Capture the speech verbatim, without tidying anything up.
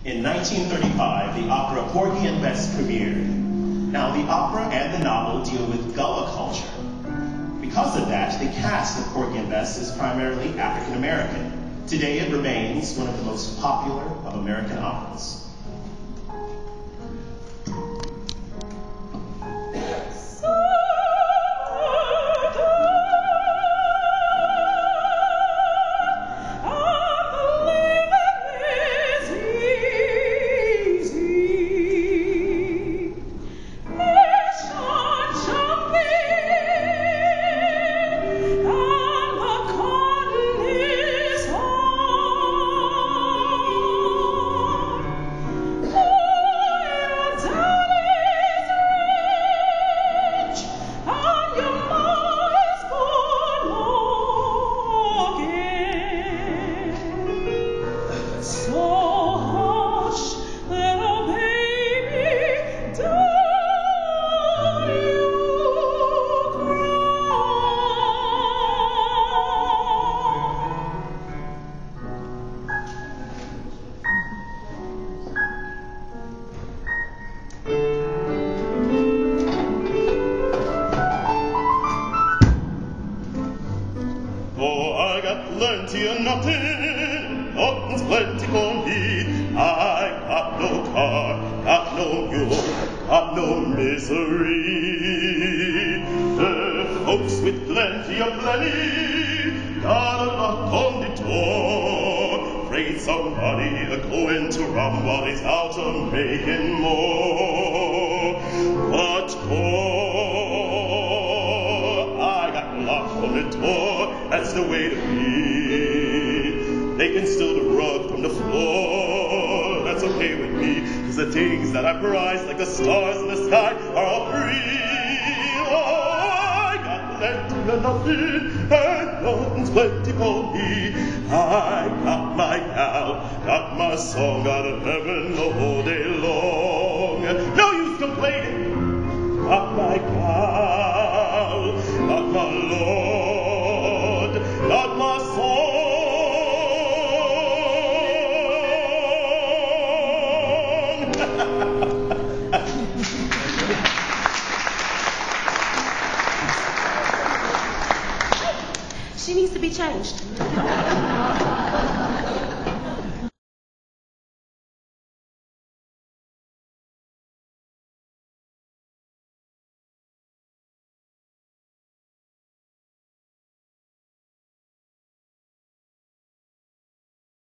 In nineteen thirty-five, the opera Porgy and Bess premiered. Now, the opera and the novel deal with Gullah culture. Because of that, the cast of Porgy and Bess is primarily African American. Today, it remains one of the most popular of American operas. Plenty of Nuttin, Nuttin's plenty for me. I got no car, got no mule, got no misery. The folks with plenty of plenty got a knock on the door. Afraid somebody a going to rum while he's out of making more. But poor, I got locked on the door. That's the way to be. They can steal the rug from the floor. That's okay with me, cause the things that I prize, like the stars in the sky, are all free. Oh, I got plenty of nothing, and nothing's plenty for me. I got my gal, got my song out of heaven all day long. No use complaining. Got my gal, got my Lord, got my song. She needs to be changed.